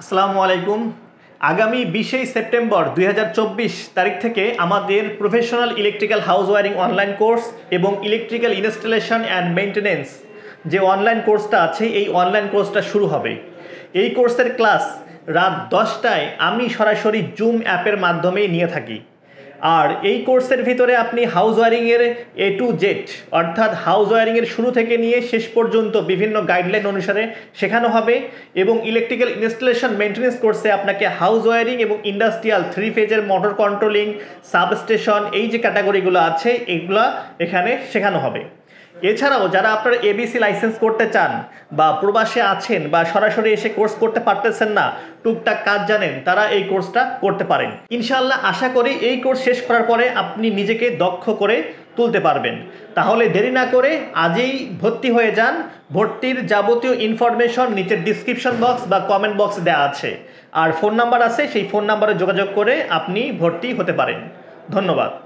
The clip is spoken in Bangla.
আসসালামু আলাইকুম। আগামী 20 সেপ্টেম্বর 2024 তারিখ থেকে আমাদের professional electrical house wiring online course এবং ইলেকট্রিক্যাল ইনস্টলেশন অ্যান্ড মেইনটেনেন্স যে অনলাইন কোর্সটা আছে এই অনলাইন কোর্সটা শুরু হবে। এই কোর্সের ক্লাস রাত 10টায় আমি সরাসরি জুম অ্যাপের মাধ্যমেই নিয়ে থাকি। আর এই কোর্সের ভিতরে আপনি হাউস ওয়ারিংয়ের A to Z অর্থাৎ হাউস ওয়ারিংয়ের শুরু থেকে নিয়ে শেষ পর্যন্ত বিভিন্ন গাইডলাইন অনুসারে শেখানো হবে এবং ইলেকট্রিক্যাল ইনস্টলেশন মেইনটেনেন্স কোর্সে আপনাকে হাউস ওয়ারিং এবং ইন্ডাস্ট্রিয়াল 3 ফেজের মোটর কন্ট্রোলিং, সাবস্টেশন এই যে ক্যাটাগরিগুলো আছে এগুলো এখানে শেখানো হবে। এছাড়াও যারা আপনারা ABC লাইসেন্স করতে চান বা প্রবাসে আছেন বা সরাসরি এসে কোর্স করতে পারতেছেন না, টুকটাক কাজ জানেন, তারা এই কোর্সটা করতে পারেন। ইনশাআল্লাহ আশা করি এই কোর্স শেষ করার পরে আপনি নিজেকে দক্ষ করে তুলতে পারবেন। তাহলে দেরি না করে আজই ভর্তি হয়ে যান। ভর্তির যাবতীয় ইনফরমেশন নিচের ডিসক্রিপশন বক্স বা কমেন্ট বক্স দেওয়া আছে, আর ফোন নাম্বার আছে, সেই ফোন নাম্বারে যোগাযোগ করে আপনি ভর্তি হতে পারেন। ধন্যবাদ।